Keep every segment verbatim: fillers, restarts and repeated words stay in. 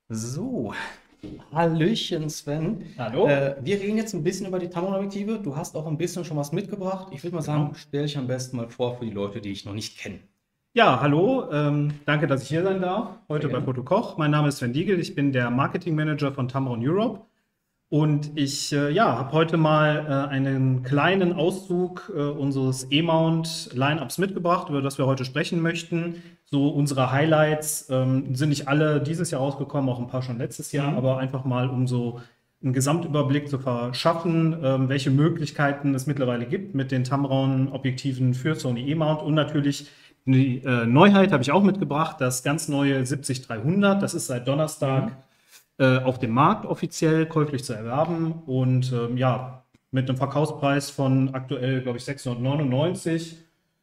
So, Hallöchen Sven. Hallo? Äh, wir reden jetzt ein bisschen über die Tamron-Objektive. Du hast auch ein bisschen schon was mitgebracht. Ich würde mal sagen, Genau. stell dich am besten mal vor für die Leute, die ich noch nicht kenne. Ja, hallo. Ähm, danke, dass ich hier sein darf, Sehr heute bei gerne. Fotokoch. Mein Name ist Sven Diegel, ich bin der Marketing Manager von Tamron Europe. Und ich äh, ja, habe heute mal äh, einen kleinen Auszug äh, unseres E-Mount-Lineups mitgebracht, über das wir heute sprechen möchten. So unsere Highlights ähm, sind nicht alle dieses Jahr rausgekommen, auch ein paar schon letztes Jahr, Mhm. aber einfach mal, um so einen Gesamtüberblick zu verschaffen, ähm, welche Möglichkeiten es mittlerweile gibt mit den Tamron-Objektiven für Sony E-Mount. Und natürlich die äh, Neuheit habe ich auch mitgebracht, das ganz neue siebzig dreihundert. Das ist seit Donnerstag Mhm. äh, auf dem Markt offiziell käuflich zu erwerben und ähm, ja, mit einem Verkaufspreis von aktuell, glaube ich, sechshundertneunundneunzig.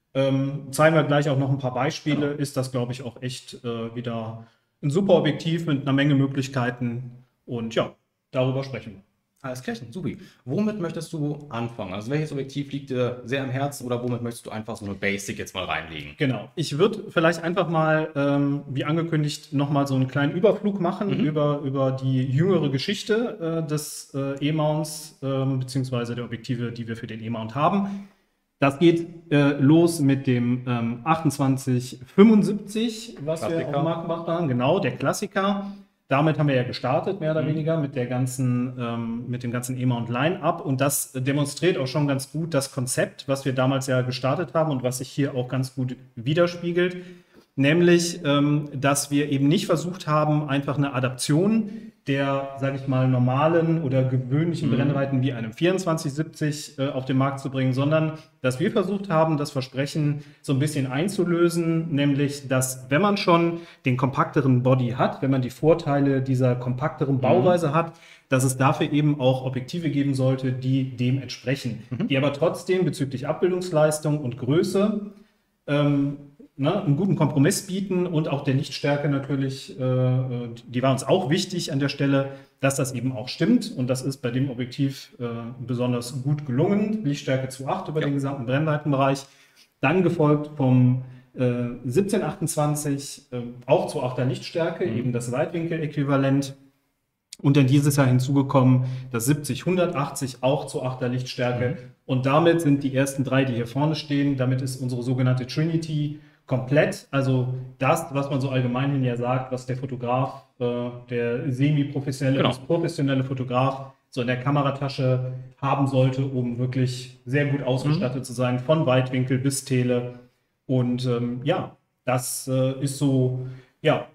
Ähm, zeigen wir gleich auch noch ein paar Beispiele. Genau. Ist das, glaube ich, auch echt äh, wieder ein super Objektiv mit einer Menge Möglichkeiten. Und ja, darüber sprechen wir. Alles klar, supi. Womit möchtest du anfangen? Also welches Objektiv liegt dir sehr am Herzen oder womit möchtest du einfach so eine Basic jetzt mal reinlegen? Genau. Ich würde vielleicht einfach mal, ähm, wie angekündigt, nochmal so einen kleinen Überflug machen Mhm. über, über die jüngere Geschichte äh, des äh, E-Mounts, ähm, beziehungsweise der Objektive, die wir für den E-Mount haben. Das geht äh, los mit dem ähm, achtundzwanzig fünfundsiebzig, was wir auf den Klassiker. Markt gemacht haben. Genau, der Klassiker. Damit haben wir ja gestartet, mehr oder Mhm. weniger, mit der ganzen, ähm, mit dem ganzen E-Mount Line-Up. Und das demonstriert auch schon ganz gut das Konzept, was wir damals ja gestartet haben und was sich hier auch ganz gut widerspiegelt. Nämlich, ähm, dass wir eben nicht versucht haben, einfach eine Adaption der, sage ich mal, normalen oder gewöhnlichen Mhm. Brennweiten wie einem vierundzwanzig siebzig äh, auf den Markt zu bringen, sondern dass wir versucht haben, das Versprechen so ein bisschen einzulösen, nämlich, dass wenn man schon den kompakteren Body hat, wenn man die Vorteile dieser kompakteren Mhm. Bauweise hat, dass es dafür eben auch Objektive geben sollte, die dem entsprechen, Mhm. die aber trotzdem bezüglich Abbildungsleistung und Größe ähm, ne, einen guten Kompromiss bieten und auch der Lichtstärke natürlich, äh, die war uns auch wichtig an der Stelle, dass das eben auch stimmt. Und das ist bei dem Objektiv äh, besonders gut gelungen. Lichtstärke zu acht über Ja. den gesamten Brennweitenbereich. Dann gefolgt vom äh, siebzehn achtundzwanzig, äh, auch zu achter Lichtstärke, eben Mhm. das Weitwinkel-Äquivalent. Und dann dieses Jahr hinzugekommen das siebzig hundertachtzig auch zu achter Lichtstärke. Mhm. Und damit sind die ersten drei, die hier vorne stehen, damit ist unsere sogenannte Trinity komplett. Also das, was man so allgemeinhin ja sagt, was der Fotograf, äh, der semi-professionelle bis Genau. professionelle Fotograf so in der Kameratasche haben sollte, um wirklich sehr gut Mhm. ausgestattet zu sein, von Weitwinkel bis Tele. Und ähm, ja, das äh, ist so, ja,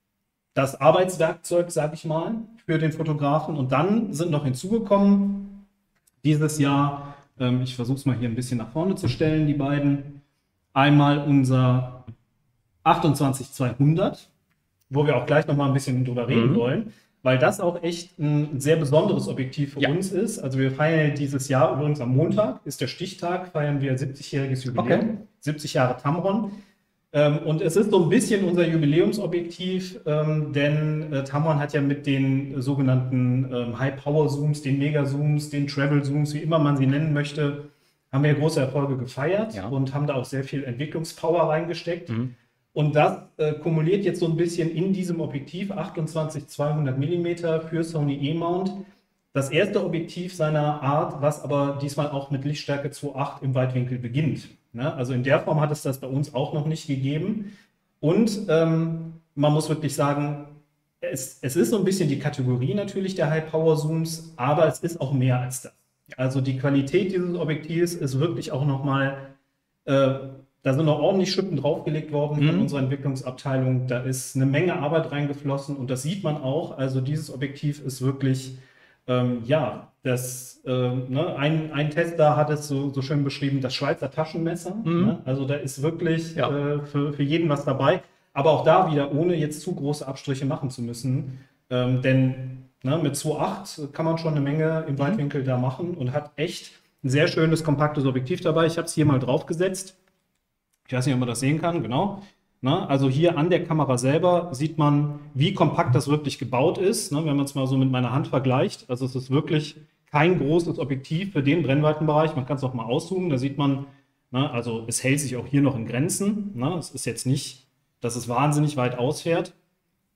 das Arbeitswerkzeug, sage ich mal, für den Fotografen. Und dann sind noch hinzugekommen dieses Jahr, ähm, ich versuche es mal hier ein bisschen nach vorne zu stellen, die beiden. Einmal unser achtundzwanzig zweihundert, wo wir auch gleich noch mal ein bisschen drüber reden Mhm. wollen, weil das auch echt ein sehr besonderes Objektiv für Ja. uns ist. Also wir feiern dieses Jahr übrigens am Montag, ist der Stichtag, feiern wir siebzigjähriges Okay. Jubiläum, siebzig Jahre Tamron. Ähm, und es ist so ein bisschen unser Jubiläumsobjektiv, ähm, denn äh, Tamron hat ja mit den sogenannten ähm, High-Power-Zooms, den Mega-Zooms, den Travel-Zooms, wie immer man sie nennen möchte, haben wir große Erfolge gefeiert Ja. und haben da auch sehr viel Entwicklungspower reingesteckt. Mhm. Und das äh, kumuliert jetzt so ein bisschen in diesem Objektiv achtundzwanzig zweihundert Millimeter für Sony E-Mount. Das erste Objektiv seiner Art, was aber diesmal auch mit Lichtstärke zwei Komma acht im Weitwinkel beginnt. Ne? Also in der Form hat es das bei uns auch noch nicht gegeben. Und ähm, man muss wirklich sagen, es, es ist so ein bisschen die Kategorie natürlich der High-Power-Zooms, aber es ist auch mehr als das. Also die Qualität dieses Objektivs ist wirklich auch nochmal, äh, da sind noch ordentlich Schippen draufgelegt worden von Mhm. unserer Entwicklungsabteilung. Da ist eine Menge Arbeit reingeflossen und das sieht man auch. Also dieses Objektiv ist wirklich, ähm, ja, das, äh, ne, ein, ein Tester hat es so, so schön beschrieben, das Schweizer Taschenmesser. Ne? Mhm. Also da ist wirklich Ja. äh, für, für jeden was dabei. Aber auch da wieder, ohne jetzt zu große Abstriche machen zu müssen. Ähm, denn ne, mit zwei Komma acht kann man schon eine Menge im Mhm. Weitwinkel da machen und hat echt ein sehr schönes, kompaktes Objektiv dabei. Ich habe es hier mal draufgesetzt. Ich weiß nicht, ob man das sehen kann, genau. Ne? Also hier an der Kamera selber sieht man, wie kompakt das wirklich gebaut ist, ne? Wenn man es mal so mit meiner Hand vergleicht. Also es ist wirklich kein großes Objektiv für den Brennweitenbereich. Man kann es auch mal auszoomen, da sieht man, ne? Also es hält sich auch hier noch in Grenzen. Ne? Es ist jetzt nicht, dass es wahnsinnig weit ausfährt.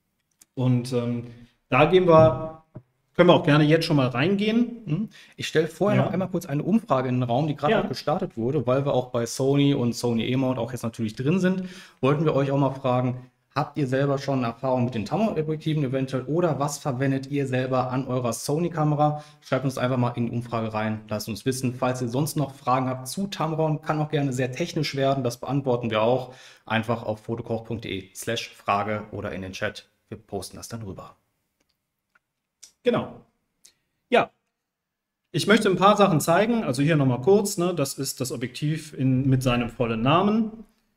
Und ähm, da gehen wir, können wir auch gerne jetzt schon mal reingehen. Ich stelle vorher Ja. noch einmal kurz eine Umfrage in den Raum, die gerade Ja. auch gestartet wurde, weil wir auch bei Sony und Sony E-Mount auch jetzt natürlich drin sind. Wollten wir euch auch mal fragen, habt ihr selber schon Erfahrung mit den Tamron-Objektiven eventuell oder was verwendet ihr selber an eurer Sony-Kamera? Schreibt uns einfach mal in die Umfrage rein, lasst uns wissen. Falls ihr sonst noch Fragen habt zu Tamron, kann auch gerne sehr technisch werden, das beantworten wir auch. Einfach auf fotokoch punkt de slash Frage oder in den Chat. Wir posten das dann rüber. Genau. Ja. Ich möchte ein paar Sachen zeigen. Also hier nochmal kurz. Ne? Das ist das Objektiv in, mit seinem vollen Namen.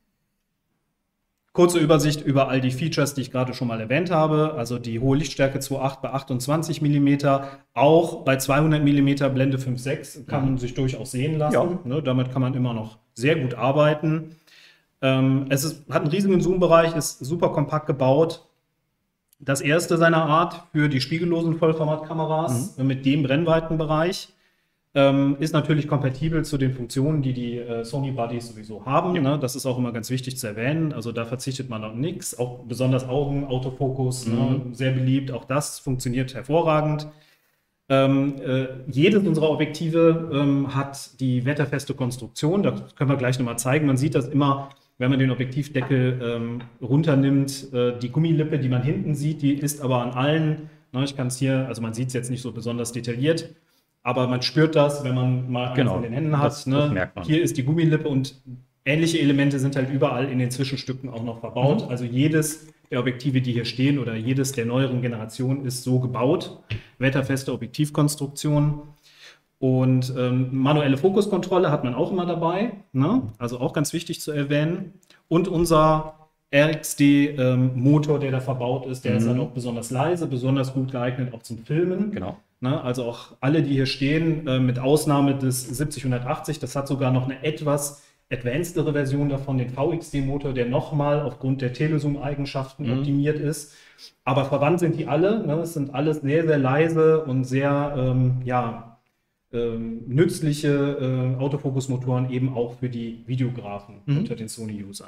Kurze Übersicht über all die Features, die ich gerade schon mal erwähnt habe. Also die hohe Lichtstärke zwei Komma acht bei achtundzwanzig Millimeter. Auch bei zweihundert Millimeter Blende fünf Komma sechs kann man sich durchaus sehen lassen. Ja. Ne? Damit kann man immer noch sehr gut arbeiten. Ähm, es ist, hat einen riesigen Zoom-Bereich, ist super kompakt gebaut. Das erste seiner Art für die spiegellosen Vollformatkameras Mhm. mit dem Brennweitenbereich. Ähm, ist natürlich kompatibel zu den Funktionen, die die äh, Sony Buddies sowieso haben. Ja. Ne? Das ist auch immer ganz wichtig zu erwähnen. Also da verzichtet man auf nichts. Auch besonders Augen, Autofokus, Mhm. ne? Sehr beliebt. Auch das funktioniert hervorragend. Ähm, äh, jedes unserer Objektive ähm, hat die wetterfeste Konstruktion. Das können wir gleich nochmal zeigen. Man sieht das immer, wenn man den Objektivdeckel ähm, runternimmt. Äh, die Gummilippe, die man hinten sieht, die ist aber an allen, ne, ich kann es hier, also man sieht es jetzt nicht so besonders detailliert, aber man spürt das, wenn man mal eins Genau, in den Händen hat. das- ne? das merkt man. Hier ist die Gummilippe und ähnliche Elemente sind halt überall in den Zwischenstücken auch noch verbaut. Mhm. Also jedes der Objektive, die hier stehen oder jedes der neueren Generationen ist so gebaut. Wetterfeste Objektivkonstruktion. Und ähm, manuelle Fokuskontrolle hat man auch immer dabei. Ne? Also auch ganz wichtig zu erwähnen. Und unser R X D-Motor, der da verbaut ist, der Mhm. ist halt auch besonders leise, besonders gut geeignet auch zum Filmen. Genau. Ne, also auch alle, die hier stehen, äh, mit Ausnahme des siebzig achtzig, das hat sogar noch eine etwas advancedere Version davon, den V X D-Motor, der nochmal aufgrund der Telezoom-Eigenschaften Mhm. optimiert ist. Aber verwandt sind die alle. Ne? Es sind alles sehr, sehr leise und sehr ähm, ja, ähm, nützliche äh, Autofokusmotoren eben auch für die Videografen Mhm. unter den Sony-Usern.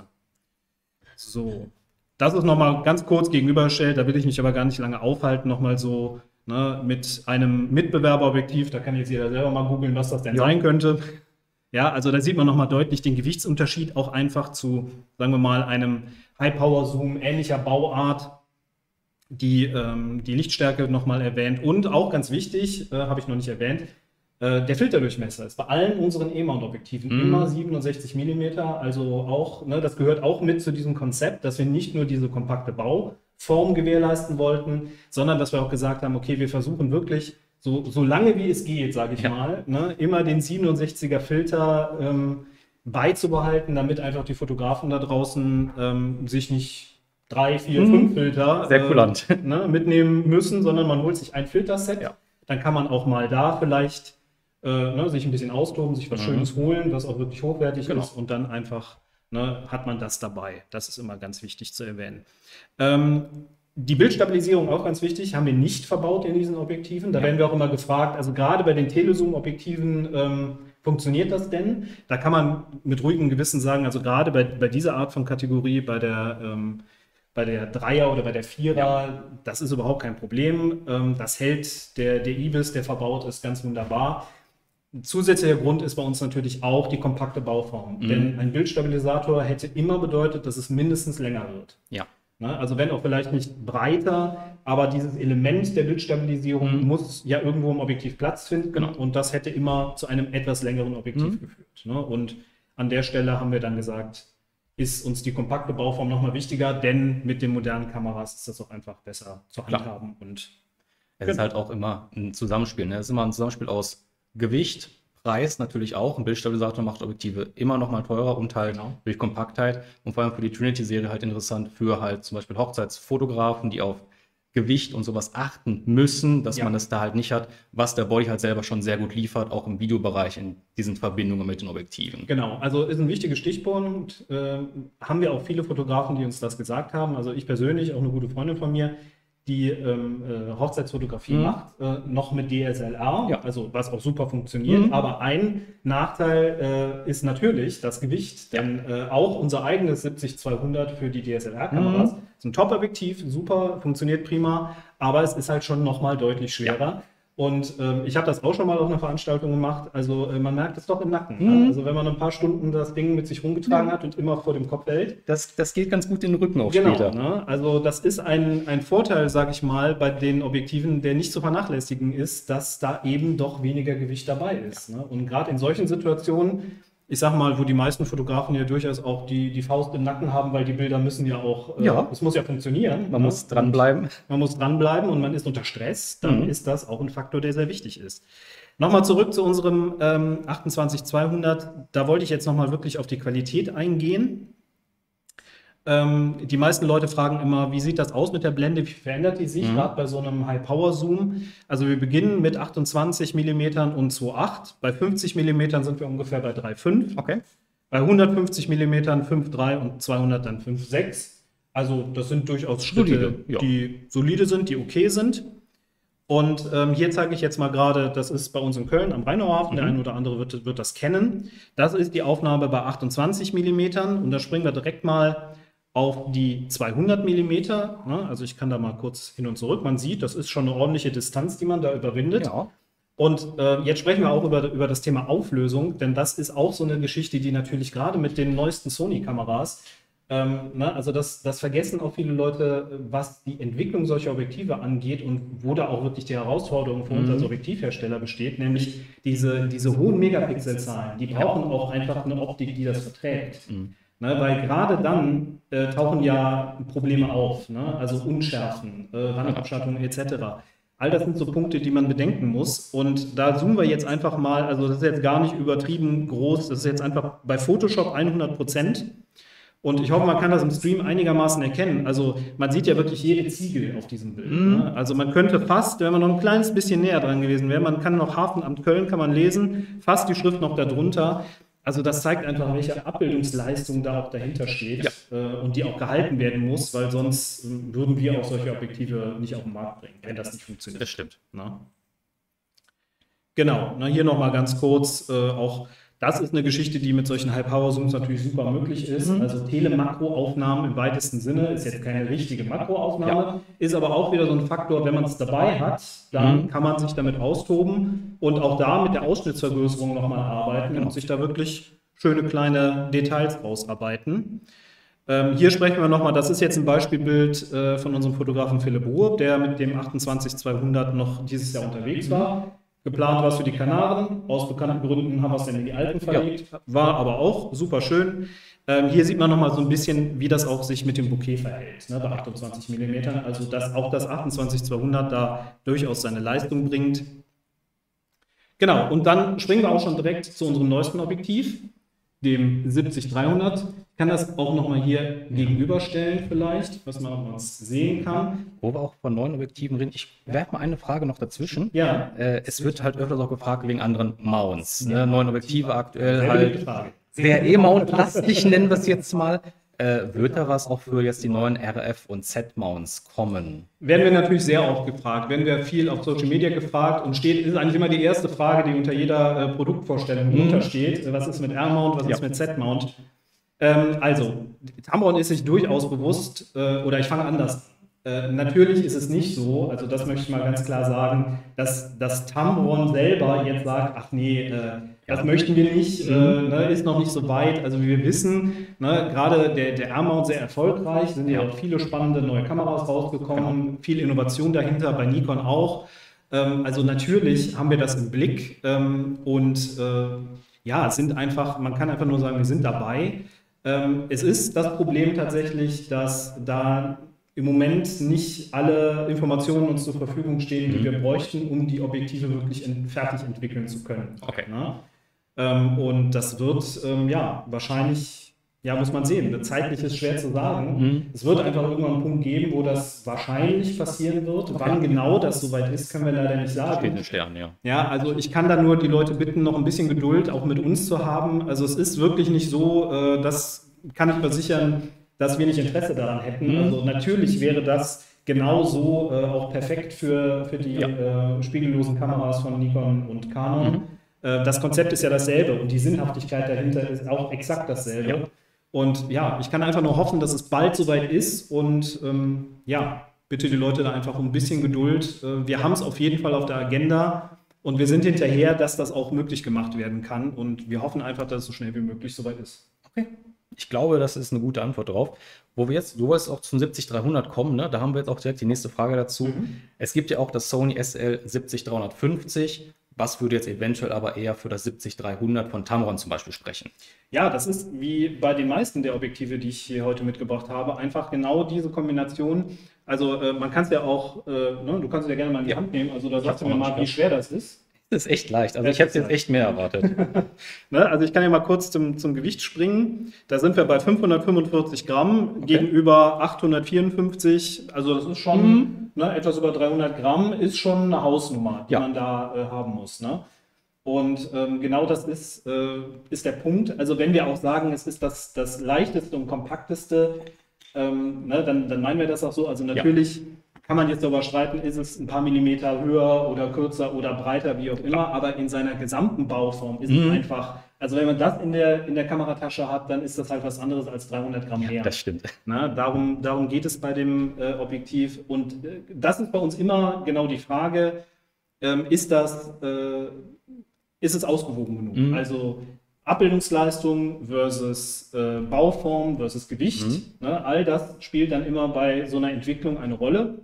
So, das ist nochmal ganz kurz gegenübergestellt, da will ich mich aber gar nicht lange aufhalten, nochmal so ne, mit einem Mitbewerberobjektiv, da kann jetzt jeder selber mal googeln, was das denn Ja. sein könnte. Ja, also da sieht man nochmal deutlich den Gewichtsunterschied, auch einfach zu, sagen wir mal, einem High-Power-Zoom ähnlicher Bauart, die ähm, die Lichtstärke nochmal erwähnt und auch ganz wichtig, äh, habe ich noch nicht erwähnt, äh, der Filterdurchmesser ist bei allen unseren E-Mount-Objektiven Mhm. immer siebenundsechzig Millimeter, also auch, ne, das gehört auch mit zu diesem Konzept, dass wir nicht nur diese kompakte Bauform gewährleisten wollten, sondern dass wir auch gesagt haben, okay, wir versuchen wirklich so, so lange wie es geht, sage ich Ja. mal, ne, immer den siebenundsechziger Filter ähm, beizubehalten, damit einfach die Fotografen da draußen ähm, sich nicht drei, vier, Mhm. fünf Filter Sehr kulant. äh, ne, mitnehmen müssen, sondern man holt sich ein Filterset. Ja. Dann kann man auch mal da vielleicht äh, ne, sich ein bisschen austoben, sich was Mhm. Schönes holen, was auch wirklich hochwertig Genau. ist und dann einfach ne, hat man das dabei. Das ist immer ganz wichtig zu erwähnen. Ähm, die Bildstabilisierung auch ganz wichtig, haben wir nicht verbaut in diesen Objektiven. Da Ja. werden wir auch immer gefragt, also gerade bei den Telezoom-Objektiven ähm, funktioniert das denn? Da kann man mit ruhigem Gewissen sagen, also gerade bei, bei dieser Art von Kategorie, bei der ähm, bei der Dreier oder bei der Vierer, Ja. das ist überhaupt kein Problem. Ähm, das hält der, der Ibis, der verbaut ist, ganz wunderbar. Ein zusätzlicher Grund ist bei uns natürlich auch die kompakte Bauform. Mhm. Denn ein Bildstabilisator hätte immer bedeutet, dass es mindestens länger wird. Ja. Ne? Also wenn auch vielleicht nicht breiter, aber dieses Element der Bildstabilisierung Mhm. muss ja irgendwo im Objektiv Platz finden. Genau. Und das hätte immer zu einem etwas längeren Objektiv Mhm. geführt. Ne? Und an der Stelle haben wir dann gesagt, ist uns die kompakte Bauform nochmal wichtiger, denn mit den modernen Kameras ist das auch einfach besser zu Klar. handhaben. Und Es ist halt auch immer ein Zusammenspiel. Ne? Es ist immer ein Zusammenspiel aus Gewicht, Preis natürlich auch. Ein Bildstabilisator macht Objektive immer noch mal teurer und halt Genau. durch Kompaktheit. Und vor allem für die Trinity-Serie halt interessant für halt zum Beispiel Hochzeitsfotografen, die auf Gewicht und sowas achten müssen, dass Ja. man das da halt nicht hat, was der Body halt selber schon sehr gut liefert, auch im Videobereich in diesen Verbindungen mit den Objektiven. Genau, also ist ein wichtiger Stichpunkt. Äh, haben wir auch viele Fotografen, die uns das gesagt haben. Also ich persönlich, auch eine gute Freundin von mir, die ähm, äh, Hochzeitsfotografie mhm. macht, äh, noch mit D S L R, ja. also was auch super funktioniert. Mhm. Aber ein Nachteil äh, ist natürlich das Gewicht, denn äh, auch unser eigenes siebzig zweihundert für die D S L R-Kameras mhm. ist ein Top-Objektiv, super, funktioniert prima, aber es ist halt schon nochmal deutlich schwerer. Ja. Und ähm, ich habe das auch schon mal auf einer Veranstaltung gemacht, also äh, man merkt es doch im Nacken. Mhm. Ne? Also wenn man ein paar Stunden das Ding mit sich rumgetragen ja. hat und immer vor dem Kopf hält. Das, das geht ganz gut in den Rücken auch genau, später. Ne? Also das ist ein, ein Vorteil, sage ich mal, bei den Objektiven, der nicht zu vernachlässigen ist, dass da eben doch weniger Gewicht dabei ist. Ne? Und gerade in solchen Situationen, ich sag mal, wo die meisten Fotografen ja durchaus auch die, die Faust im Nacken haben, weil die Bilder müssen ja auch, ja. Äh, es muss ja funktionieren. Man ne? muss dranbleiben. Man muss dranbleiben und man ist unter Stress, dann mhm. ist das auch ein Faktor, der sehr wichtig ist. Nochmal zurück zu unserem ähm, achtundzwanzig zweihundert, da wollte ich jetzt nochmal wirklich auf die Qualität eingehen. Ähm, die meisten Leute fragen immer, wie sieht das aus mit der Blende, wie verändert die sich, mhm. gerade bei so einem High-Power-Zoom. Also wir beginnen mit achtundzwanzig Millimeter und zwei Komma acht, bei fünfzig Millimeter sind wir ungefähr bei drei Komma fünf, okay. Bei hundertfünfzig Millimeter fünf Komma drei und zweihundert dann fünf Komma sechs. Also das sind durchaus Schritte, solide, ja. die solide sind, die okay sind. Und ähm, hier zeige ich jetzt mal gerade, das ist bei uns in Köln am Rheinauhafen, mhm. der eine oder andere wird, wird das kennen. Das ist die Aufnahme bei achtundzwanzig Millimeter und da springen wir direkt mal auf die zweihundert Millimeter. Ne? Also ich kann da mal kurz hin und zurück. Man sieht, das ist schon eine ordentliche Distanz, die man da überwindet. Ja. Und äh, jetzt sprechen wir auch über, über das Thema Auflösung, denn das ist auch so eine Geschichte, die natürlich gerade mit den neuesten Sony-Kameras, ähm, ne? also das, das vergessen auch viele Leute, was die Entwicklung solcher Objektive angeht und wo da auch wirklich die Herausforderung für uns als Objektivhersteller besteht, nämlich diese, diese hohen Megapixelzahlen, die brauchen auch einfach eine Optik, die das verträgt. Mhm. Ne, weil gerade dann äh, tauchen ja Probleme auf, ne? Also Unschärfen, äh, Randabschattungen et cetera. All das sind so Punkte, die man bedenken muss. Und da zoomen wir jetzt einfach mal, also das ist jetzt gar nicht übertrieben groß, das ist jetzt einfach bei Photoshop hundert Prozent. Und ich hoffe, man kann das im Stream einigermaßen erkennen. Also man sieht ja wirklich jede Ziegel auf diesem Bild. Mhm. Ne? Also man könnte fast, wenn man noch ein kleines bisschen näher dran gewesen wäre, man kann noch Hafenamt Köln, kann man lesen, fast die Schrift noch darunter. Also das zeigt einfach, welche Abbildungsleistung da auch dahinter steht ja. äh, und die auch gehalten werden muss, weil sonst äh, würden wir auch solche Objektive nicht auf den Markt bringen, wenn das nicht funktioniert. Das stimmt. Na? Genau, na, hier nochmal ganz kurz, äh, auch das ist eine Geschichte, die mit solchen High-Power-Zooms natürlich super möglich ist. Mhm. Also Telemakroaufnahmen im weitesten Sinne ist jetzt keine richtige Makroaufnahme, ja. ist aber auch wieder so ein Faktor, wenn man es dabei hat, dann mhm. kann man sich damit austoben und auch da mit der Ausschnittsvergrößerung nochmal arbeiten genau. und sich da wirklich schöne kleine Details rausarbeiten. Ähm, hier sprechen wir nochmal, das ist jetzt ein Beispielbild äh, von unserem Fotografen Philipp Ruhr, der mit dem achtundzwanzig zweihundert noch dieses Jahr unterwegs war. Geplant war es für die Kanaren, aus bekannten Gründen haben wir es dann in die Alpen verlegt, war aber auch super schön. Ähm, hier sieht man nochmal so ein bisschen, wie das auch sich mit dem Bouquet verhält, ne, bei achtundzwanzig Millimeter. Also dass auch das achtundzwanzig zweihundert da durchaus seine Leistung bringt. Genau, und dann springen wir auch schon direkt zu unserem neuesten Objektiv, dem siebzig dreihundert. Ich kann das auch nochmal hier gegenüberstellen vielleicht, was man auch mal sehen kann. Wo wir auch von neuen Objektiven reden. Ich werfe mal eine Frage noch dazwischen. Ja. Äh, es wird halt öfters auch gefragt wegen anderen Mounts. Ne? Neuen Objektive aktuell Sehr halt. Frage. Sehr E-Mount-lastig nennen wir es jetzt mal. Äh, wird da was auch für jetzt die neuen R F und Z-Mounts kommen? Werden wir natürlich sehr oft gefragt. Werden wir viel auf Social Media gefragt und steht, ist eigentlich immer die erste Frage, die unter jeder äh, Produktvorstellung mhm. untersteht. Was ist mit R-Mount, was ja. ist mit Z-Mount? Ähm, also, Tamron ist sich durchaus bewusst, äh, oder ich fange anders an. Äh, natürlich ist es nicht so, also das möchte ich mal ganz klar sagen, dass das Tamron selber jetzt sagt, ach nee, äh, das möchten wir nicht, äh, ne, ist noch nicht so weit. Also wie wir wissen, ne, gerade der, der R-Mount sehr erfolgreich, sind ja auch viele spannende neue Kameras rausgekommen, genau. viel Innovation dahinter, bei Nikon auch. Ähm, also natürlich haben wir das im Blick ähm, und äh, ja, es sind einfach, man kann einfach nur sagen, wir sind dabei. Ähm, es ist das Problem tatsächlich, dass da im Moment nicht alle Informationen uns zur Verfügung stehen, die mhm. wir bräuchten, um die Objektive wirklich in, fertig entwickeln zu können. Okay. Ja? Ähm, und das wird, ähm, ja, wahrscheinlich, ja, muss man sehen. Zeitlich ist schwer zu sagen. Mhm. Es wird einfach irgendwann einen Punkt geben, wo das wahrscheinlich passieren wird. Okay. Wann genau das soweit ist, können wir leider nicht sagen. Steht in den Sternen, ja. Ja, also ich kann da nur die Leute bitten, noch ein bisschen Geduld auch mit uns zu haben. Also es ist wirklich nicht so, äh, das kann ich versichern, dass wir nicht Interesse daran hätten. Also natürlich wäre das genauso äh, auch perfekt für, für die ja. äh, spiegellosen Kameras von Nikon und Canon. Mhm. Äh, das Konzept ist ja dasselbe und die Sinnhaftigkeit dahinter ist auch exakt dasselbe. Ja. Und ja, ich kann einfach nur hoffen, dass es bald soweit ist und ähm, ja, bitte die Leute da einfach um ein bisschen Geduld. Äh, wir haben es auf jeden Fall auf der Agenda. Und wir sind hinterher, dass das auch möglich gemacht werden kann. Und wir hoffen einfach, dass es so schnell wie möglich soweit ist. Okay. Ich glaube, das ist eine gute Antwort drauf. Wo wir jetzt, du wolltest auch zum siebzig dreihundert kommen, ne? Da haben wir jetzt auch direkt die nächste Frage dazu. Mhm. Es gibt ja auch das Sony S L siebzig dreihundertfünfzig. Was würde jetzt eventuell aber eher für das siebzig dreihundert von Tamron zum Beispiel sprechen? Ja, das ist wie bei den meisten der Objektive, die ich hier heute mitgebracht habe, einfach genau diese Kombination. Also äh, man kann es ja auch, äh, ne, du kannst es ja gerne mal in die ja. Hand nehmen, also da sagst du mir mal, wie schwer das ist. Das ist echt leicht, also ich hätte jetzt echt mehr erwartet. Ne, also ich kann ja mal kurz zum, zum Gewicht springen. Da sind wir bei fünfhundertfünfundvierzig Gramm okay. gegenüber achthundertvierundfünfzig, also das ist schon mhm. ne, etwas über dreihundert Gramm, ist schon eine Hausnummer, die ja. man da äh, haben muss. Ne? Und ähm, genau das ist, äh, ist der Punkt. Also wenn wir auch sagen, es ist das, das leichteste und kompakteste, ähm, ne, dann, dann meinen wir das auch so. Also natürlich ja. kann man jetzt darüber streiten, ist es ein paar Millimeter höher oder kürzer oder breiter, wie auch immer, aber in seiner gesamten Bauform ist mhm. es einfach, also wenn man das in der, in der Kameratasche hat, dann ist das halt was anderes als dreihundert Gramm mehr. Ja, das stimmt. Na, darum, darum geht es bei dem äh, Objektiv und äh, das ist bei uns immer genau die Frage, ähm, ist das, äh, ist es ausgewogen genug? Mhm. Also Abbildungsleistung versus äh, Bauform versus Gewicht, mhm. ne, all das spielt dann immer bei so einer Entwicklung eine Rolle.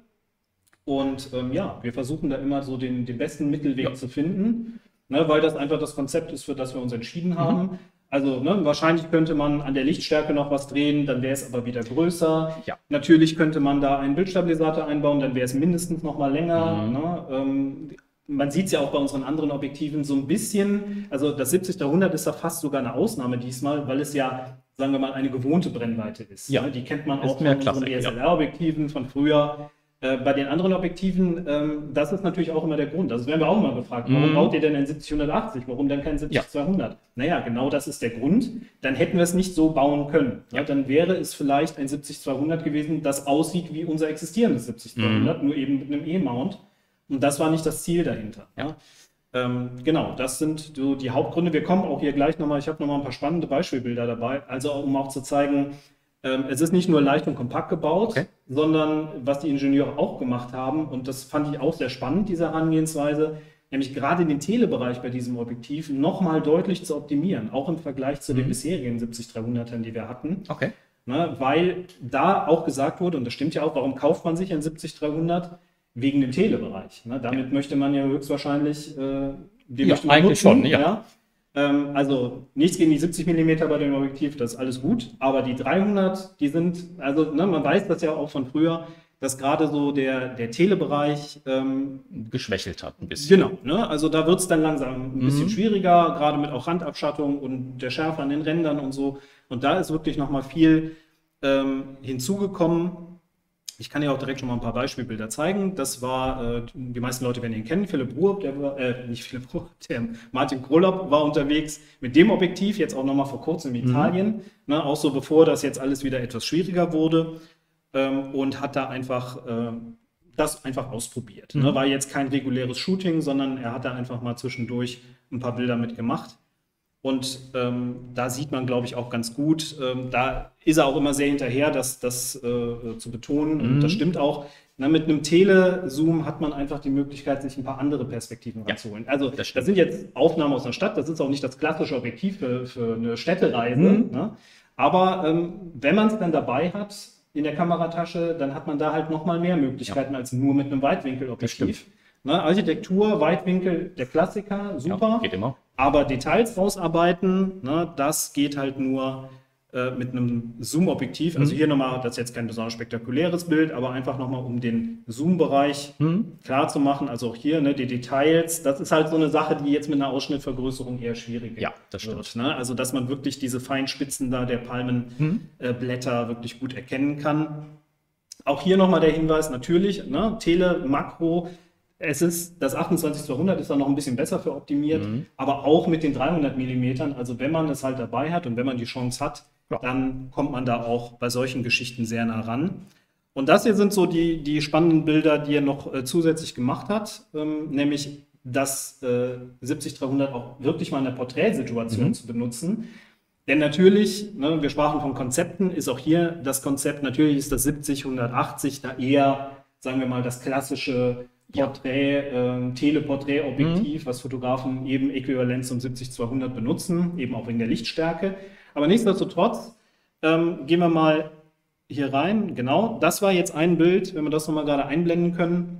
Und ähm, ja, wir versuchen da immer so den, den besten Mittelweg ja. zu finden, ne, weil das einfach das Konzept ist, für das wir uns entschieden haben. Mhm. Also ne, wahrscheinlich könnte man an der Lichtstärke noch was drehen, dann wäre es aber wieder größer. Ja. Natürlich könnte man da einen Bildstabilisator einbauen, dann wäre es mindestens noch mal länger. Mhm. Ne, ähm, Man sieht es ja auch bei unseren anderen Objektiven so ein bisschen, also das siebzig dreihundert ist da fast sogar eine Ausnahme diesmal, weil es ja, sagen wir mal, eine gewohnte Brennweite ist. Ja. Die kennt man auch von unseren D S L R-Objektiven von früher. Äh, bei den anderen Objektiven, ähm, das ist natürlich auch immer der Grund. Also werden wir auch immer gefragt, warum mm. baut ihr denn ein siebzig hundertachtzig? Warum denn kein siebzig zweihundert? Ja. Naja, genau das ist der Grund. Dann hätten wir es nicht so bauen können. Ja. Ja, dann wäre es vielleicht ein siebzig zweihundert gewesen, das aussieht wie unser existierendes siebzig zweihundert, mm. nur eben mit einem E-Mount. Und das war nicht das Ziel dahinter. Ja. Ähm, genau, das sind so die Hauptgründe. Wir kommen auch hier gleich nochmal, ich habe nochmal ein paar spannende Beispielbilder dabei, also um auch zu zeigen, ähm, es ist nicht nur leicht und kompakt gebaut, okay. sondern was die Ingenieure auch gemacht haben, und das fand ich auch sehr spannend, diese Herangehensweise, nämlich gerade den Telebereich bei diesem Objektiv nochmal deutlich zu optimieren, auch im Vergleich zu mhm. den bisherigen siebzig dreihundertern, die wir hatten. Okay. Ne, weil da auch gesagt wurde, und das stimmt ja auch, warum kauft man sich ein siebzig dreihundert? Wegen dem Telebereich. Ne? Damit ja. möchte man ja höchstwahrscheinlich, äh, den ja, möchte man eigentlich nutzen, schon, ja. ja? Ähm, also nichts gegen die siebzig Millimeter bei dem Objektiv, das ist alles gut, aber die dreihundert, die sind, also ne, man weiß das ja auch von früher, dass gerade so der, der Telebereich ähm, geschwächelt hat ein bisschen. Genau, ne? Also da wird es dann langsam ein bisschen mhm. schwieriger, gerade mit auch Randabschattung und der Schärfe an den Rändern und so. Und da ist wirklich nochmal viel ähm, hinzugekommen. Ich kann ja auch direkt schon mal ein paar Beispielbilder zeigen. Das war, äh, die meisten Leute werden ihn kennen, Philipp Ruhr, der war, äh, nicht Philipp Ruhr, der Martin Krolop war unterwegs mit dem Objektiv, jetzt auch nochmal vor kurzem in Italien, mhm. ne, auch so bevor das jetzt alles wieder etwas schwieriger wurde, ähm, und hat da einfach äh, das einfach ausprobiert. Mhm. Ne, war jetzt kein reguläres Shooting, sondern er hat da einfach mal zwischendurch ein paar Bilder mitgemacht. Und ähm, da sieht man, glaube ich, auch ganz gut, ähm, da ist er auch immer sehr hinterher, das, das äh, zu betonen. Mhm. Und das stimmt auch. Na, mit einem Telezoom hat man einfach die Möglichkeit, sich ein paar andere Perspektiven ja, ranzuholen. Also das, das sind jetzt Aufnahmen aus einer Stadt, das ist auch nicht das klassische Objektiv für, für eine Städtereise. Mhm. Ne? Aber ähm, wenn man es dann dabei hat in der Kameratasche, dann hat man da halt nochmal mehr Möglichkeiten ja. als nur mit einem Weitwinkelobjektiv. Ne, Architektur, Weitwinkel, der Klassiker, super. Ja, geht immer. Aber Details rausarbeiten, ne, das geht halt nur äh, mit einem Zoom-Objektiv. Also mhm. hier nochmal, das ist jetzt kein besonders spektakuläres Bild, aber einfach nochmal, um den Zoom-Bereich mhm. klar zu machen. Also auch hier, ne, die Details, das ist halt so eine Sache, die jetzt mit einer Ausschnittvergrößerung eher schwierig ja, das wird. Stimmt. Ne? Also dass man wirklich diese feinen Spitzen da der Palmenblätter mhm. äh, wirklich gut erkennen kann. Auch hier nochmal der Hinweis, natürlich, ne, Tele, Makro, es ist, das achtundzwanzig zweihundert ist dann noch ein bisschen besser für optimiert, mhm. aber auch mit den dreihundert Millimetern, also wenn man es halt dabei hat und wenn man die Chance hat, ja. dann kommt man da auch bei solchen Geschichten sehr nah ran. Und das hier sind so die, die spannenden Bilder, die er noch äh, zusätzlich gemacht hat, ähm, nämlich das äh, siebzig dreihundert auch wirklich mal in der Porträtsituation Mhm. zu benutzen. Denn natürlich, ne, wir sprachen von Konzepten, ist auch hier das Konzept, natürlich ist das siebzig hundertachtzig da eher, sagen wir mal, das klassische Porträt, äh, Teleporträtobjektiv, Mhm. was Fotografen eben äquivalent zum siebzig zweihundert benutzen, eben auch wegen der Lichtstärke. Aber nichtsdestotrotz ähm, gehen wir mal hier rein. Genau, das war jetzt ein Bild, wenn wir das nochmal gerade einblenden können,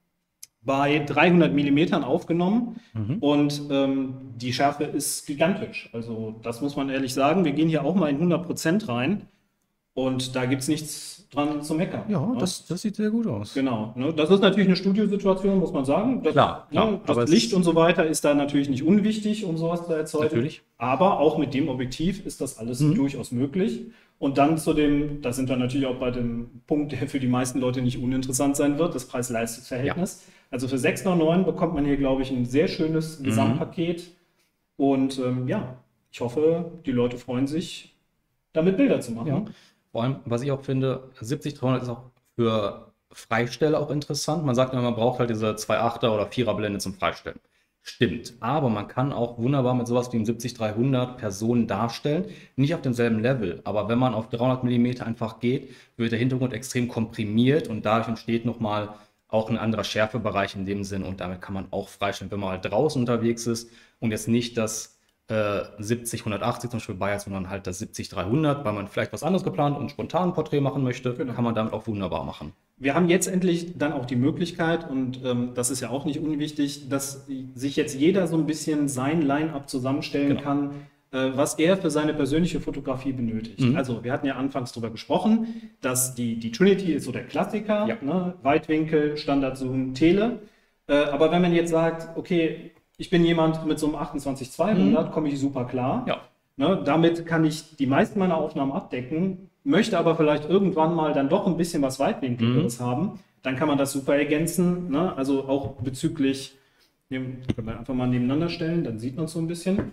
bei dreihundert Millimetern aufgenommen Mhm. und ähm, die Schärfe ist gigantisch. Also das muss man ehrlich sagen. Wir gehen hier auch mal in hundert Prozent rein und da gibt es nichts dran zu meckern. Ja, Ne? das, das sieht sehr gut aus. Genau. Ne? Das ist natürlich eine Studiosituation, muss man sagen. Das, Klar, klar. ne, das Aber es Licht ist- und so weiter ist da natürlich nicht unwichtig, um sowas zu erzeugen. Natürlich. Aber auch mit dem Objektiv ist das alles Mhm. durchaus möglich. Und dann zu dem, da sind wir natürlich auch bei dem Punkt, der für die meisten Leute nicht uninteressant sein wird, das Preis-Leistungs-Verhältnis. Also für sechshundertneun bekommt man hier, glaube ich, ein sehr schönes Mhm. Gesamtpaket. Und ähm, ja, ich hoffe, die Leute freuen sich, damit Bilder zu machen. Ja. Vor allem, was ich auch finde, siebzig dreihundert ist auch für Freistelle auch interessant. Man sagt immer, man braucht halt diese zwei Komma achter oder vierer Blende zum Freistellen. Stimmt, aber man kann auch wunderbar mit sowas wie dem siebzig dreihundert Personen darstellen. Nicht auf demselben Level, aber wenn man auf dreihundert Millimeter einfach geht, wird der Hintergrund extrem komprimiert und dadurch entsteht nochmal auch ein anderer Schärfebereich in dem Sinn und damit kann man auch freistellen, wenn man halt draußen unterwegs ist und jetzt nicht das äh, siebzig hundertachtzig zum Beispiel bei hat, sondern halt das siebzig dreihundert, weil man vielleicht was anderes geplant und spontan ein Porträt machen möchte, Genau. kann man damit auch wunderbar machen. Wir haben jetzt endlich dann auch die Möglichkeit, und ähm, das ist ja auch nicht unwichtig, dass sich jetzt jeder so ein bisschen sein Line-up zusammenstellen Genau. kann, äh, was er für seine persönliche Fotografie benötigt. Mhm. Also, wir hatten ja anfangs darüber gesprochen, dass die, die Trinity ist so der Klassiker, Ja. ne? Weitwinkel, Standardzoom, Tele. Äh, aber wenn man jetzt sagt, okay, ich bin jemand mit so einem achtundzwanzig zweihundert, komme ich super klar. Ja. Ne, damit kann ich die meisten meiner Aufnahmen abdecken, möchte aber vielleicht irgendwann mal dann doch ein bisschen was Weitwinkligeres haben. Dann kann man das super ergänzen. Ne? Also auch bezüglich, können wir einfach mal nebeneinander stellen, dann sieht man es so ein bisschen.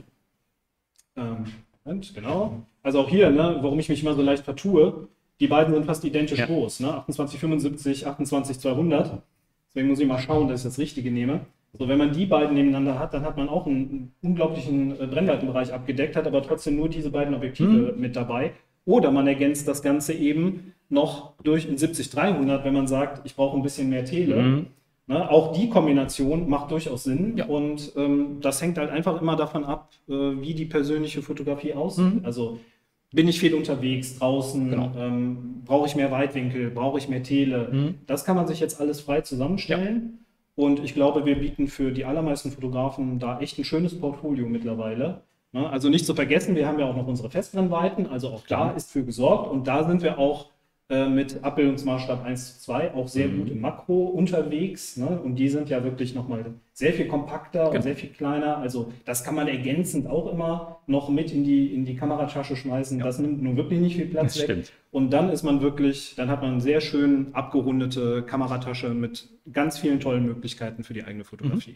Ähm, Moment, genau. Also auch hier, ne, warum ich mich immer so leicht vertue, die beiden sind fast identisch Ja. groß. Ne? achtundzwanzig fünfundsiebzig, achtundzwanzig zweihundert. Deswegen muss ich mal schauen, dass ich das Richtige nehme. Also wenn man die beiden nebeneinander hat, dann hat man auch einen unglaublichen äh, Brennweitenbereich abgedeckt, hat aber trotzdem nur diese beiden Objektive mit dabei. Oder man ergänzt das Ganze eben noch durch ein siebzig dreihundert, wenn man sagt, ich brauche ein bisschen mehr Tele. Mhm. Ne, auch die Kombination macht durchaus Sinn. Ja. Und ähm, das hängt halt einfach immer davon ab, äh, wie die persönliche Fotografie aussieht. Mhm. Also bin ich viel unterwegs, draußen, Genau. ähm, brauche ich mehr Weitwinkel, brauche ich mehr Tele. Mhm. Das kann man sich jetzt alles frei zusammenstellen. Und ich glaube, wir bieten für die allermeisten Fotografen da echt ein schönes Portfolio mittlerweile. Ne? Also nicht zu vergessen, wir haben ja auch noch unsere Festbrennweiten, also auch da Klar. ist für gesorgt. Und da sind wir auch äh, mit Abbildungsmaßstab eins zu zwei auch sehr Mhm. gut im Makro unterwegs. Ne? Und die sind ja wirklich nochmal sehr viel kompakter und Genau. sehr viel kleiner. Also das kann man ergänzend auch immer noch mit in die, in die Kameratasche schmeißen. Ja. Das nimmt nun wirklich nicht viel Platz Das weg. stimmt. Und dann ist man wirklich, dann hat man eine sehr schön abgerundete Kameratasche mit ganz vielen tollen Möglichkeiten für die eigene Fotografie.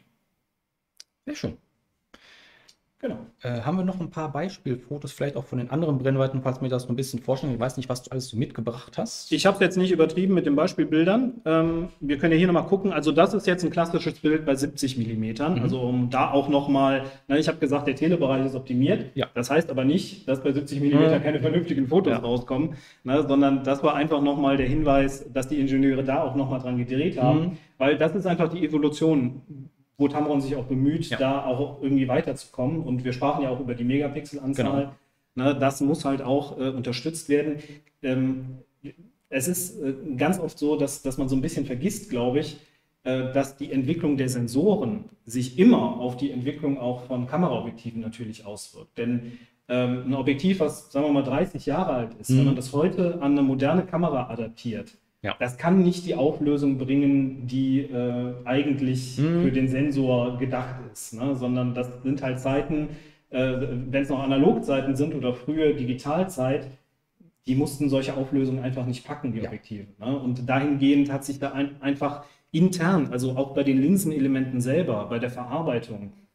Sehr schön. Genau. Äh, haben wir noch ein paar Beispielfotos, vielleicht auch von den anderen Brennweiten, falls mir das so ein bisschen vorstellen. Ich weiß nicht, was du alles so mitgebracht hast. Ich habe es jetzt nicht übertrieben mit den Beispielbildern. Ähm, wir können ja hier nochmal gucken. Also das ist jetzt ein klassisches Bild bei siebzig Millimetern. Mhm. Also um da auch nochmal, ne, ich habe gesagt, der Telebereich ist optimiert. Ja. Das heißt aber nicht, dass bei siebzig Millimeter Mhm. keine vernünftigen Fotos Ja. rauskommen, ne, sondern das war einfach nochmal der Hinweis, dass die Ingenieure da auch nochmal dran gedreht haben. Mhm. Weil das ist einfach die Evolution, wo Tamron sich auch bemüht, Ja. da auch irgendwie weiterzukommen. Und wir sprachen ja auch über die Megapixelanzahl. Genau. Ne, das muss halt auch äh, unterstützt werden. Ähm, es ist äh, ganz oft so, dass, dass man so ein bisschen vergisst, glaube ich, äh, dass die Entwicklung der Sensoren sich immer auf die Entwicklung auch von Kameraobjektiven natürlich auswirkt. Denn ähm, ein Objektiv, was, sagen wir mal, dreißig Jahre alt ist, Mhm. wenn man das heute an eine moderne Kamera adaptiert, Ja. das kann nicht die Auflösung bringen, die äh, eigentlich Mhm. für den Sensor gedacht ist, ne? Sondern das sind halt Zeiten, äh, wenn es noch Analogzeiten sind oder frühe Digitalzeit, die mussten solche Auflösungen einfach nicht packen, die Ja. Objektive. Ne? Und dahingehend hat sich da ein, einfach intern, also auch bei den Linsenelementen selber, bei der Verarbeitung,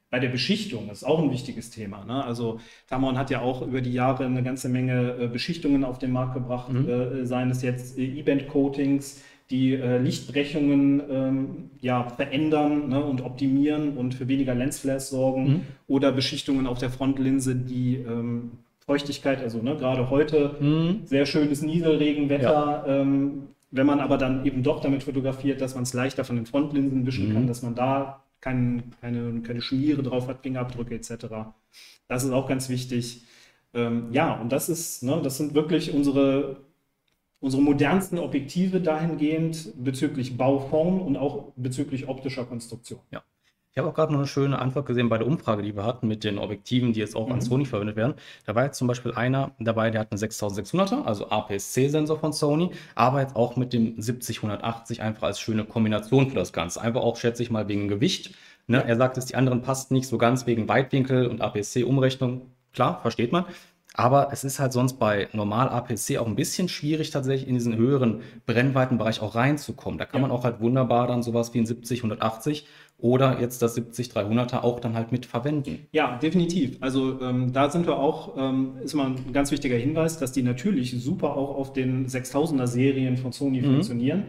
bei der Beschichtung, das ist auch ein wichtiges Thema. Ne? Also Tamron hat ja auch über die Jahre eine ganze Menge äh, Beschichtungen auf den Markt gebracht, mhm. äh, seien es jetzt äh, E-Band-Coatings, die äh, Lichtbrechungen ähm, ja, verändern, ne, und optimieren und für weniger Lensflares sorgen, mhm. oder Beschichtungen auf der Frontlinse, die ähm, Feuchtigkeit, also ne, gerade heute mhm. sehr schönes Nieselregenwetter, ja. ähm, wenn man aber dann eben doch damit fotografiert, dass man es leichter von den Frontlinsen wischen mhm. kann, dass man da kein, keine, keine Schmiere drauf hat, Fingerabdrücke et cetera. Das ist auch ganz wichtig. Ähm, ja, und das ist, ne, das sind wirklich unsere Unsere modernsten Objektive dahingehend bezüglich Bauform und auch bezüglich optischer Konstruktion. Ja. Ich habe auch gerade noch eine schöne Antwort gesehen bei der Umfrage, die wir hatten mit den Objektiven, die jetzt auch mhm. an Sony verwendet werden. Da war jetzt zum Beispiel einer dabei, der hat eine sechstausendsechshunderter, also A P S C-Sensor von Sony, aber jetzt auch mit dem siebzig hundertachtzig einfach als schöne Kombination für das Ganze. Einfach auch, schätze ich mal, wegen Gewicht. Ne? Ja. Er sagt, dass die anderen passt nicht so ganz wegen Weitwinkel und A P S C-Umrechnung. Klar, versteht man. Aber es ist halt sonst bei normal A P S C auch ein bisschen schwierig, tatsächlich in diesen höheren Brennweitenbereich auch reinzukommen. Da kann ja. man auch halt wunderbar dann sowas wie ein siebzig hundertachtzig oder jetzt das siebzig dreihunderter auch dann halt mit verwenden. Ja, definitiv. Also ähm, da sind wir auch, ähm, ist mal ein ganz wichtiger Hinweis, dass die natürlich super auch auf den sechstausender Serien von Sony mhm. funktionieren.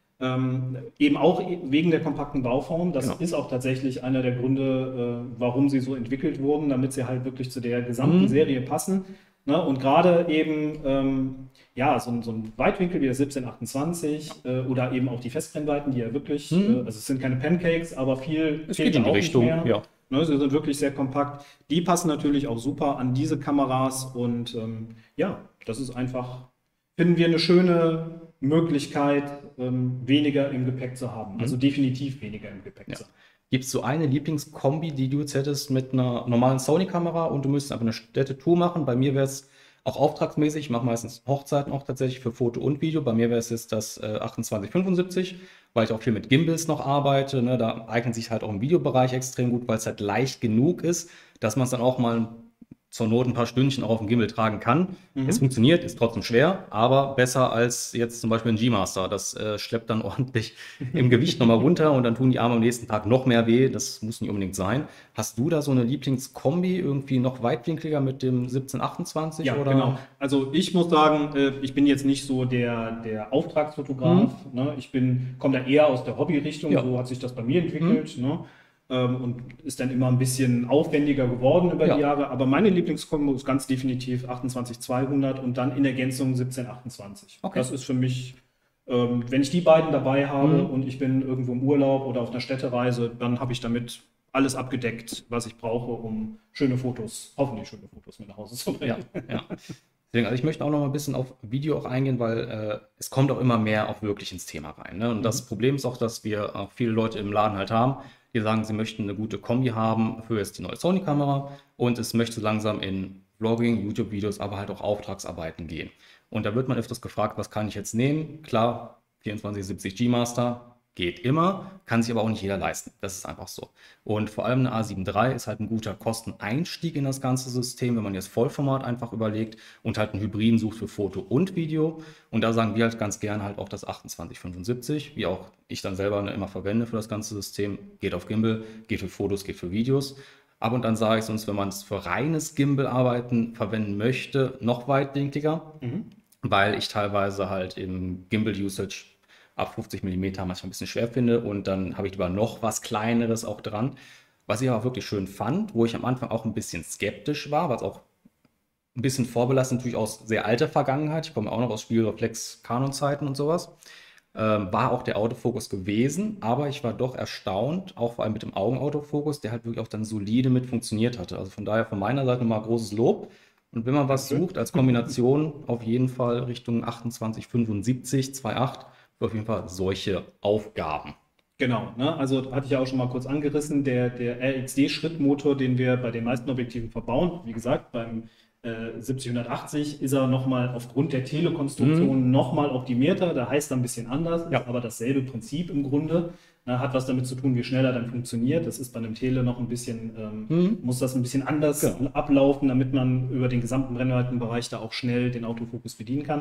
Ähm, eben auch wegen der kompakten Bauform. Das genau. ist auch tatsächlich einer der Gründe, äh, warum sie so entwickelt wurden, damit sie halt wirklich zu der gesamten mhm. Serie passen. Ne? Und gerade eben ähm, ja, so, so ein Weitwinkel wie der siebzehn achtundzwanzig äh, oder eben auch die Festbrennweiten, die ja wirklich, mhm. äh, also es sind keine Pancakes, aber viel es geht in die Richtung. Ja. Ne? Sie sind wirklich sehr kompakt. Die passen natürlich auch super an diese Kameras und ähm, ja, das ist einfach, finden wir eine schöne Möglichkeit, ähm, weniger im Gepäck zu haben. Also mhm. definitiv weniger im Gepäck ja. zu haben. Gibt es so eine Lieblingskombi, die du jetzt hättest mit einer normalen Sony-Kamera und du müsstest einfach eine Städtetour machen? Bei mir wäre es auch auftragsmäßig, ich mache meistens Hochzeiten auch tatsächlich für Foto und Video. Bei mir wäre es jetzt das äh, achtundzwanzig fünfundsiebzig, weil ich auch viel mit Gimbals noch arbeite. Ne? Da eignet sich halt auch im Videobereich extrem gut, weil es halt leicht genug ist, dass man es dann auch mal zur Not ein paar Stündchen auch auf dem Gimbal tragen kann. Mhm. Es funktioniert, ist trotzdem schwer, aber besser als jetzt zum Beispiel ein G-Master. Das äh, schleppt dann ordentlich im Gewicht nochmal runter und dann tun die Arme am nächsten Tag noch mehr weh. Das muss nicht unbedingt sein. Hast du da so eine Lieblingskombi, irgendwie noch weitwinkliger mit dem siebzehn achtundzwanzig? Ja, oder? Genau. Also ich muss sagen, äh, ich bin jetzt nicht so der, der Auftragsfotograf. Mhm. Ne? Ich bin, komme da eher aus der Hobbyrichtung, ja. So hat sich das bei mir entwickelt. Mhm. Ne? Und ist dann immer ein bisschen aufwendiger geworden über ja. die Jahre. Aber meine Lieblingskombo ist ganz definitiv achtundzwanzig zweihundert und dann in Ergänzung siebzehn achtundzwanzig. Okay. Das ist für mich, ähm, wenn ich die beiden dabei habe mhm. und ich bin irgendwo im Urlaub oder auf einer Städtereise, dann habe ich damit alles abgedeckt, was ich brauche, um schöne Fotos, hoffentlich schöne Fotos mit nach Hause zu bringen. Ja, ja. Deswegen, also ich möchte auch noch mal ein bisschen auf Video auch eingehen, weil äh, es kommt auch immer mehr auch wirklich ins Thema rein. Ne? Und mhm. das Problem ist auch, dass wir auch viele Leute im Laden halt haben, die sagen, sie möchten eine gute Kombi haben für jetzt die neue Sony-Kamera und es möchte langsam in Vlogging, YouTube-Videos, aber halt auch Auftragsarbeiten gehen. Und da wird man öfters gefragt, was kann ich jetzt nehmen? Klar, vierundzwanzig siebzig G-Master geht immer, kann sich aber auch nicht jeder leisten. Das ist einfach so. Und vor allem eine A sieben drei ist halt ein guter Kosteneinstieg in das ganze System, wenn man jetzt Vollformat einfach überlegt und halt einen Hybriden sucht für Foto und Video. Und da sagen wir halt ganz gerne halt auch das achtundzwanzig fünfundsiebzig, wie auch ich dann selber immer verwende für das ganze System. Geht auf Gimbal, geht für Fotos, geht für Videos. Ab und dann sage ich sonst, wenn man es für reines Gimbal-Arbeiten verwenden möchte, noch weitwinkliger, mhm. weil ich teilweise halt im Gimbal-Usage ab fünfzig Millimeter manchmal ein bisschen schwer finde und dann habe ich lieber noch was Kleineres auch dran. Was ich aber wirklich schön fand, wo ich am Anfang auch ein bisschen skeptisch war, was auch ein bisschen vorbelastet natürlich aus sehr alter Vergangenheit, ich komme auch noch aus Spiegelreflex-Canon-Zeiten und sowas, ähm, war auch der Autofokus gewesen, aber ich war doch erstaunt, auch vor allem mit dem Augenautofokus, der halt wirklich auch dann solide mit funktioniert hatte. Also von daher von meiner Seite mal großes Lob. Und wenn man was sucht als Kombination, auf jeden Fall Richtung achtundzwanzig fünfundsiebzig zwei Komma acht, auf jeden Fall solche Aufgaben. Genau, ne? Also hatte ich ja auch schon mal kurz angerissen, der, der R X D-Schrittmotor, den wir bei den meisten Objektiven verbauen, wie gesagt, beim äh, siebzig hundertachtzig ist er nochmal aufgrund der Telekonstruktion mhm. nochmal optimierter, da heißt er ein bisschen anders, ja. ist aber dasselbe Prinzip im Grunde. Na, hat was damit zu tun, wie schneller dann funktioniert. Das ist bei einem Tele noch ein bisschen, ähm, mhm. muss das ein bisschen anders genau. ablaufen, damit man über den gesamten Brennweitenbereich da auch schnell den Autofokus bedienen kann.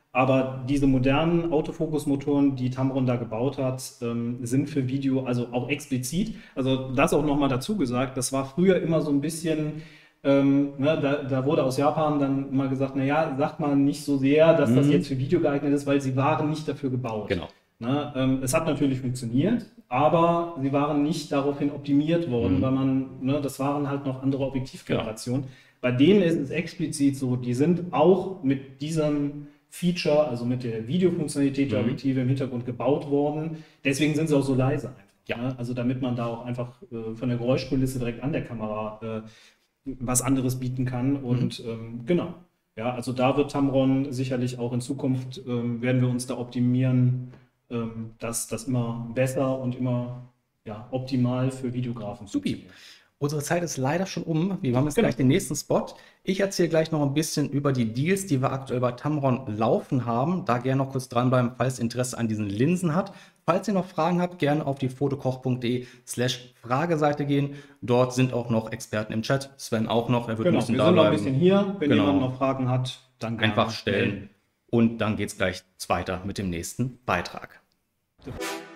Aber diese modernen Autofokusmotoren, die Tamron da gebaut hat, ähm, sind für Video also auch explizit. Also das auch nochmal dazu gesagt, das war früher immer so ein bisschen, ähm, ne, da, da wurde aus Japan dann mal gesagt, naja, sagt man nicht so sehr, dass Mhm. das jetzt für Video geeignet ist, weil sie waren nicht dafür gebaut. Genau. Ne, ähm, es hat natürlich funktioniert, aber sie waren nicht daraufhin optimiert worden, Mhm. weil man, ne, das waren halt noch andere Objektivgenerationen. Bei denen ist es explizit so, die sind auch mit diesem Feature, also mit der Videofunktionalität der Mhm. Objektive im Hintergrund gebaut worden. Deswegen sind sie auch so leise einfach. Ja. Ne? Also damit man da auch einfach äh, von der Geräuschkulisse direkt an der Kamera äh, was anderes bieten kann. Und Mhm. ähm, genau. Ja, also da wird Tamron sicherlich auch in Zukunft, ähm, werden wir uns da optimieren, ähm, dass das immer besser und immer ja, optimal für Videografen Supi. funktioniert. Unsere Zeit ist leider schon um. Wir haben jetzt Genau. gleich den nächsten Spot. Ich erzähle gleich noch ein bisschen über die Deals, die wir aktuell bei Tamron laufen haben. Da gerne noch kurz dranbleiben, falls ihr Interesse an diesen Linsen habt. Falls ihr noch Fragen habt, gerne auf die fotokoch punkt de slash Frageseite gehen. Dort sind auch noch Experten im Chat. Sven auch noch. Er wird ein Genau, bisschen wir da sind noch ein bleiben. bisschen hier. Wenn Genau. jemand noch Fragen hat, dann gerne Einfach stellen. melden. Und dann geht es gleich weiter mit dem nächsten Beitrag. So.